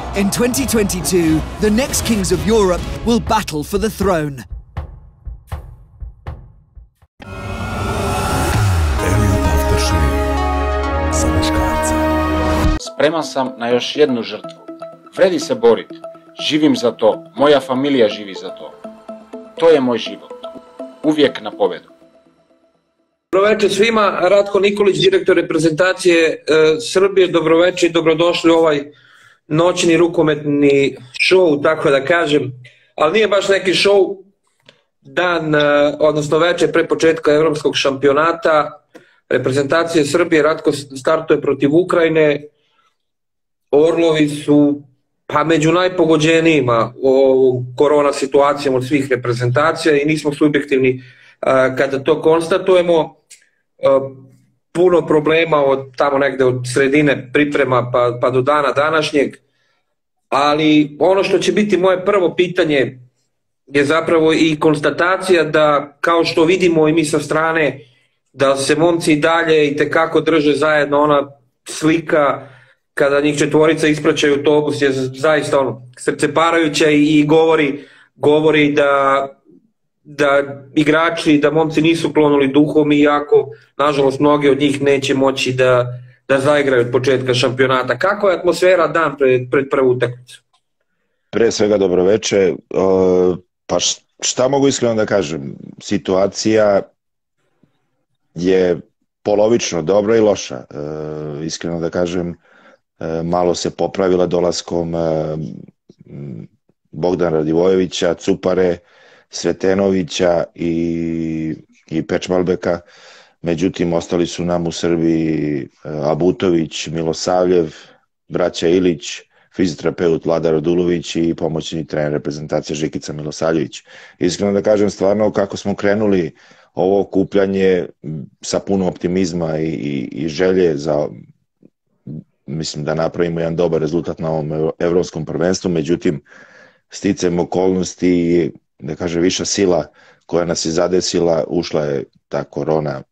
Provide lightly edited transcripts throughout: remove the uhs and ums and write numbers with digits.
In 2022, the next kings of Europe will battle for the throne. Elliot Aftershave za muškarca. Spreman sam na još jednu žrtvu. Vredi se boriti. Živim za to. Moja familija živi za to. To je moj život. Uvijek na pobedu. Dobroveče svima, Ratko Nikolić, direktor reprezentacije Srbije. Dobroveče i dobrodošli u ovaj noćni rukometni show, tako da kažem. Ali nije baš neki show, dan, odnosno večer pre početka evropskog šampionata reprezentacije Srbije. Ratko startuje protiv Ukrajine. Orlovi su pa među najpogođenijima korona situacijom od svih reprezentacija i nismo subjektivni kada to konstatujemo. Puno problema od tamo negde od sredine priprema pa do dana današnjeg, ali ono što će biti moje prvo pitanje je zapravo i konstatacija da, kao što vidimo i mi sa strane, da se momci i dalje i tekako drže zajedno. Ona slika kada njih četvorica ispraćaju autobus je zaista srceparajuća i govori da igrači, da momci nisu klonuli duhom, iako nažalost mnogi od njih neće moći da zaigraju od početka šampionata. Kako je atmosfera dan pred prvu utakmicu? Pre svega dobroveče. Pa šta mogu iskreno da kažem? Situacija je polovično dobra i loša. Iskreno da kažem, malo se popravila dolaskom Bogdana Radivojevića, Cupare, Sretenovića i Pečmalbeka. Međutim, ostali su nam u Srbiji Abutović, Milosavljev, braća Ilić, fizioterapeut Vlada Radulović i pomoćni trener reprezentacije Žikica Milosavljević. Iskreno da kažem, stvarno kako smo krenuli ovo okupljanje sa puno optimizma i želje za, mislim, da napravimo jedan dobar rezultat na ovom evropskom prvenstvu. Međutim, sticajem okolnosti, da kaže, viša sila koja nas je zadesila, ušla je ta korona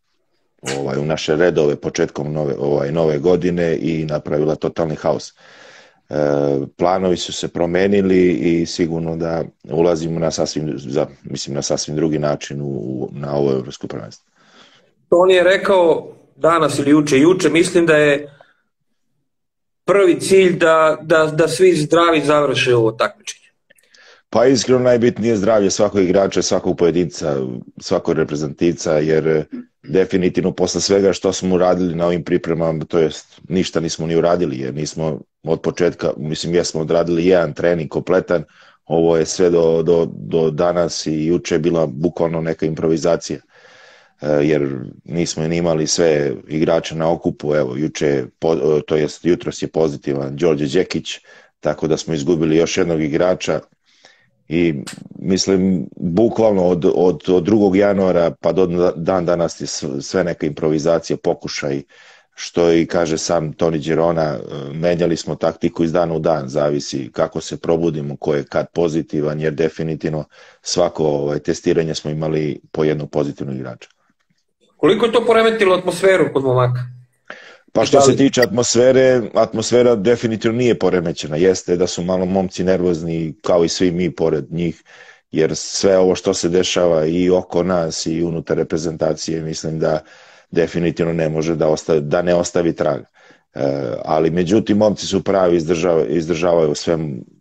u naše redove početkom nove godine i napravila totalni haos. Planovi su se promenili i sigurno da ulazimo na sasvim drugi način na ovo evropsko prvenstvo. On je rekao danas ili juče, mislim da je prvi cilj da svi zdravi završe ovo takmičenje. Pa iskreno najbitnije je zdravlje svakog igrača, svakog pojedinca, svakog reprezentativca, jer definitivno posle svega što smo uradili na ovim pripremama, to jest ništa nismo ni uradili, jer nismo od početka, mislim, jesmo odradili jedan trening kompletan. Ovo je sve do danas i juče je bila bukvalno neka improvizacija, jer nismo ni imali sve igrače na okupu. Evo, jutros je pozitivan Đorđe Đekić, tako da smo izgubili još jednog igrača. I mislim, bukvalno od 2. januara pa do dan danas je sve neka improvizacija, pokušaj, što i kaže sam Toni Đerona, menjali smo taktiku iz dana u dan, zavisi kako se probudimo, ko je kad pozitivan, jer definitivno svako testiranje smo imali po jednog pozitivnog igrača. Koliko je to poremetilo atmosferu kod momaka? Pa što se tiče atmosfera definitivno nije poremećena. Jeste da su malo momci nervozni, kao i svi mi pored njih, jer sve ovo što se dešava i oko nas i unutar reprezentacije, mislim da definitivno ne može da ne ostavi trag. Ali međutim, momci su pravi, izdržavaju sve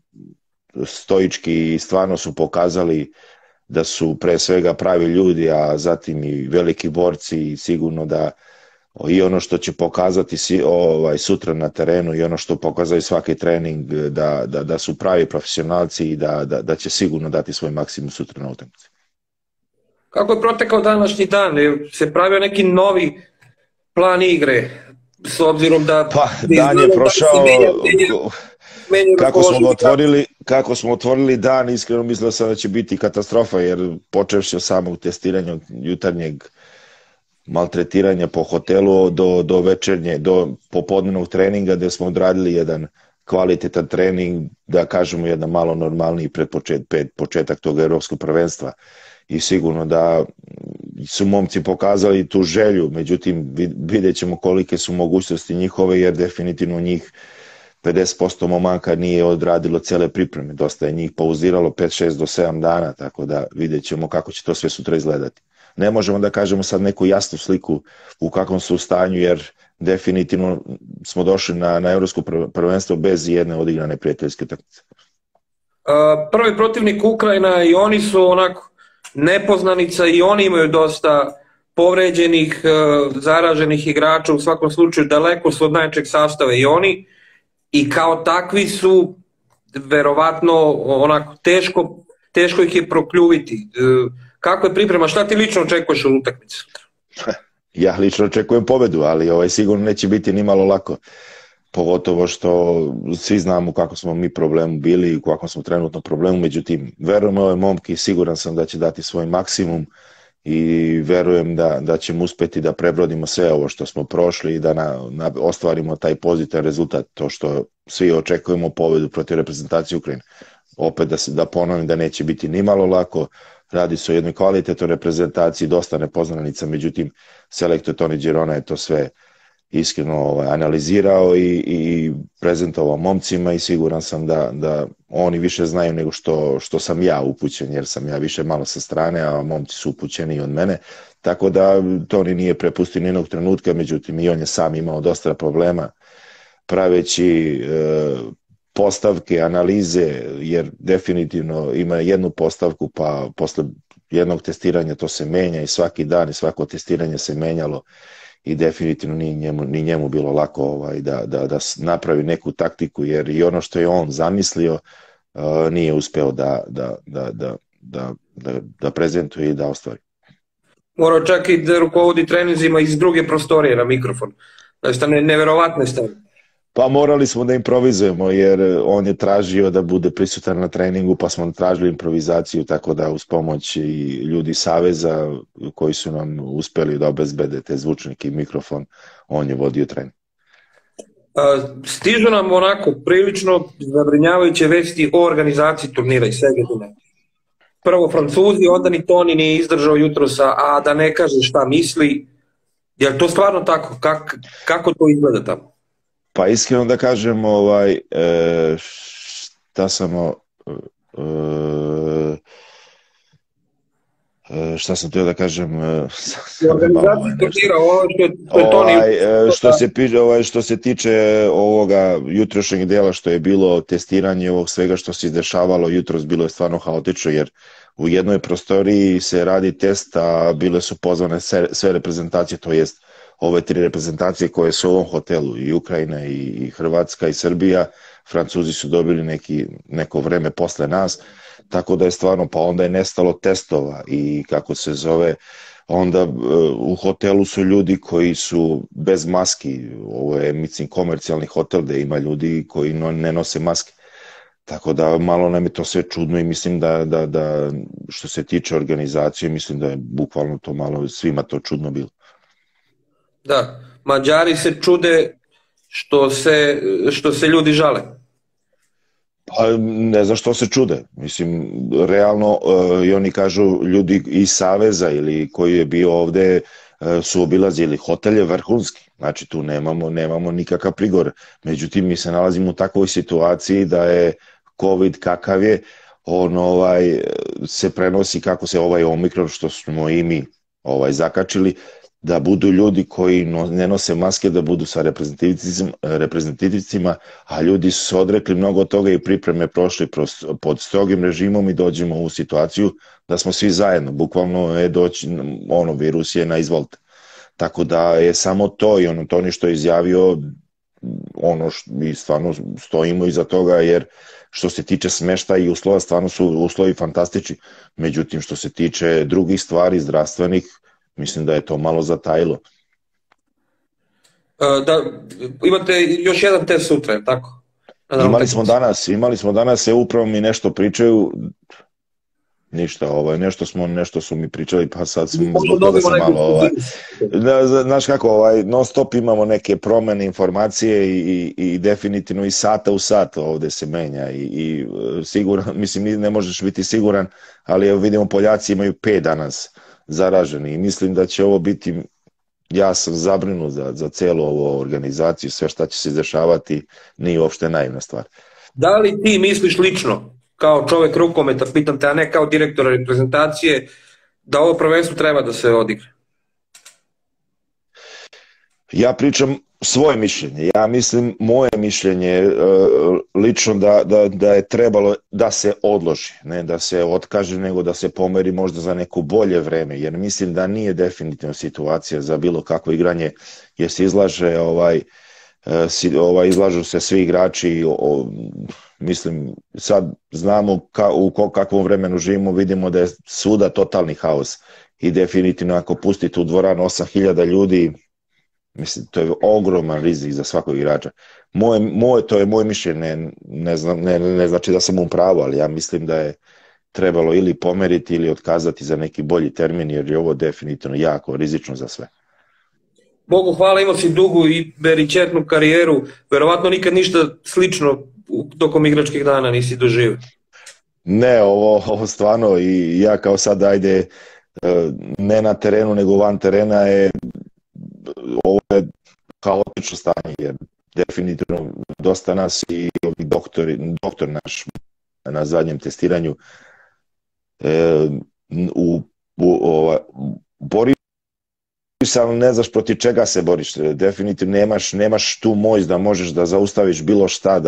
stoički i stvarno su pokazali da su pre svega pravi ljudi, a zatim i veliki borci, i sigurno da i ono što će pokazati sutra na terenu i ono što pokazaju svaki trening, da su pravi profesionalci i da će sigurno dati svoj maksimum sutra na utakmici. Kako je protekao današnji dan? Se pravio neki novi plan igre, s obzirom da... Pa, dan je prošao, kako smo otvorili dan, iskreno mislio sam da će biti katastrofa, jer počevši od samog testiranja, jutarnjeg maltretiranja po hotelu do večernje, do popodnevnog treninga, gde smo odradili jedan kvalitetan trening, da kažemo jedan malo normalniji pred početak tog evropskog prvenstva. I sigurno da su momci pokazali tu želju, međutim vidjet ćemo kolike su mogućnosti njihove, jer definitivno njih 50% momaka nije odradilo cele pripreme, dosta je njih pauziralo 5, 6 do 7 dana, tako da vidjet ćemo kako će to sve sutra izgledati. Ne možemo da kažemo sad neku jasnu sliku u kakvom su stanju, jer definitivno smo došli na evropsko prvenstvo bez jedne odigrane prijateljske utakmice. Prvi protivnik Ukrajina i oni su onako nepoznanica i oni imaju dosta povređenih, zaraženih igrača, u svakom slučaju daleko su od najjačeg sastava i oni, i kao takvi su verovatno onako teško ih je prokljuviti. Kako je priprema, šta ti lično očekuješ od utakmice? Ja lično očekujem pobedu, ali sigurno neće biti ni malo lako. Pogotovo što svi znamo kako smo mi problemu bili i u kakvom smo trenutno problemu, međutim, verujem ove momke i siguran sam da će dati svoj maksimum i verujem da ćemo uspeti da prebrodimo sve ovo što smo prošli i da ostvarimo taj pozitivan rezultat, to što svi očekujemo pobedu protiv reprezentacije Ukrajine. Opet da ponovim da neće biti ni malo lako, radi se o jednoj kvalitetnoj reprezentaciji, dosta nepoznanica, međutim, selektor Toni Đerona je to sve iskreno analizirao i prezentovao momcima i siguran sam da oni više znaju nego što sam ja upućen, jer sam ja više malo sa strane, a momci su upućeni i od mene, tako da Toni nije prepustio ni jednog trenutka, međutim i on je sam imao dosta problema praveći postavke, analize, jer definitivno ima jednu postavku, pa posle jednog testiranja to se menja i svaki dan i svako testiranje se menjalo i definitivno ni njemu bilo lako da napravi neku taktiku, jer i ono što je on zamislio nije uspeo da prezentuje i da ostvari. Morao čak i da rukovodi treninzima iz druge prostorije na mikrofon. Znači, neverovatne stvari. Pa morali smo da improvizujemo, jer on je tražio da bude prisutan na treningu, pa smo tražili improvizaciju, tako da uz pomoć i ljudi Saveza koji su nam uspeli da obezbede te zvučnike i mikrofon, on je vodio trening. Stižu nam onako prilično zabrinjavajuće vesti o organizaciji turnira iz Segedina. Prvo Francuzi, onda ni Toni nije izdržao jutros, a da ne kaže šta misli. Je li to stvarno tako? Kako to izgleda tamo? Pa iskreno da kažem, šta sam htio da kažem, što se tiče ovoga jutrošnjeg dela što je bilo testiranje ovog svega što se izdešavalo jutros, bilo je stvarno haotično, jer u jednoj prostoriji se radi test, a bile su pozvane sve reprezentacije, to jest ove 3 reprezentacije koje su u ovom hotelu, i Ukrajina i Hrvatska i Srbija. Francuzi su dobili neko vreme posle nas, tako da je stvarno, pa onda je nestalo testova i kako se zove, onda u hotelu su ljudi koji su bez maski, ovo je mislim komercijalni hotel gde ima ljudi koji ne nose maske, tako da malo nam je to sve čudno i mislim da što se tiče organizacije, mislim da je bukvalno to malo svima to čudno bilo. Da, Mađari se čude što se ljudi žale. Pa ne znam što se čude, mislim, realno i oni kažu ljudi iz Saveza ili koji je bio ovde su obilazili, hotel je vrhunski, znači tu nemamo nikakav prigovor, međutim mi se nalazimo u takvoj situaciji da je COVID kakav je, on se prenosi kako se omikron što smo i mi zakačili, da budu ljudi koji ne nose maske, da budu sa reprezentativcima, a ljudi su se odrekli mnogo toga i pripreme prošli pod strogim režimom i dođemo u situaciju da smo svi zajedno, bukvalno je doći, virus je na izvolte. Tako da je samo to i to što je izjavio, mi stvarno stojimo iza toga, jer što se tiče smeštaja i uslova, stvarno su uslovi fantastični, međutim što se tiče drugih stvari, zdravstvenih, mislim da je to malo zatajilo. Imate još jedan test sutra, tako? Imali smo danas, upravo mi nešto pričaju, ništa, nešto su mi pričali, pa sad zbog toga sam malo, znaš kako, non stop imamo neke promene informacije i definitivno i sata u sat ovde se menja i siguran, mislim, ne možeš biti siguran, ali vidimo Poljaci imaju 5 danas zaraženi i mislim da će ovo biti ja sam zabrinut za celu ovu organizaciju, sve šta će se dešavati, nije uopšte naivna stvar. Da li ti misliš lično, kao čovek rukometa, pitam te, a ne kao direktor reprezentacije, da ovo prvenstvo treba da se odigra? Ja pričam svoje mišljenje. Ja mislim, moje mišljenje lično da je trebalo da se odloži, ne da se otkaže, nego da se pomeri možda za neko bolje vreme, jer mislim da nije definitivno situacija za bilo kakvo igranje, jer se izlažu se svi igrači. Mislim, sad znamo u kakvom vremenu živimo, vidimo da je svuda totalni haos i definitivno ako pustite u dvoranu 8000 ljudi, mislim, to je ogroman rizik za svakog igrača. To je moje mišljenje, ne znači da sam u pravu, ali ja mislim da je trebalo ili pomeriti ili otkazati za neki bolji termin, jer je ovo definitivno jako rizično za sve. Bogu hvala, imao si dugu i beričetnu karijeru, verovatno nikad ništa slično tokom igračkih dana nisi doživio. Ne, ovo stvarno, i ja kao sad, ajde, ne na terenu nego van terena, ovo je haotično stanje, jer definitivno dosta nas i doktor naš na zadnjem testiranju bori se, ali ne znaš protiv čega se boriš. Definitivno nemaš tu moć da možeš da zaustaviš bilo šta,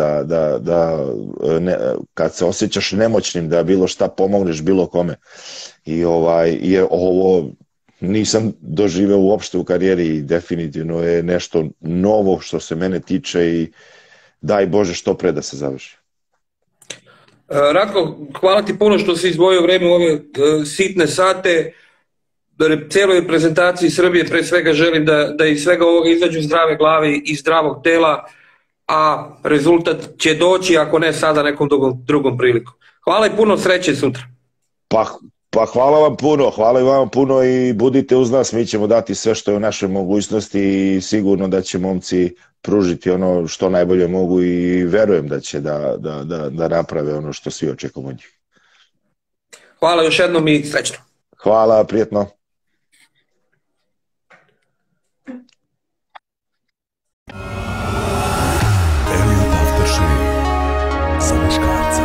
kad se osjećaš nemoćnim da bilo šta pomogneš bilo kome. I ovo nisam doživeo uopšte u karijeri i definitivno je nešto novo što se mene tiče i daj Bože što pre da se završi. Ratko, hvala ti puno što si izdvojio vreme u ove sitne sate. Cijeloj reprezentaciji Srbije pre svega želim da iz svega ovoga izađu zdrave glave i zdravog tela, a rezultat će doći, ako ne sada, nekom drugom prilikom. Hvala i puno, sreće sutra. Pa hvala vam puno i budite uz nas, mi ćemo dati sve što je u našoj mogućnosti i sigurno da će momci pružiti ono što najbolje mogu i verujem da će da naprave ono što svi očekujemo od njih. Hvala još jednom i srećno. Hvala, prijetno.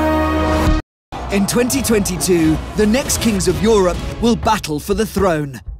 In 2022, the next kings of Europe will battle for the throne.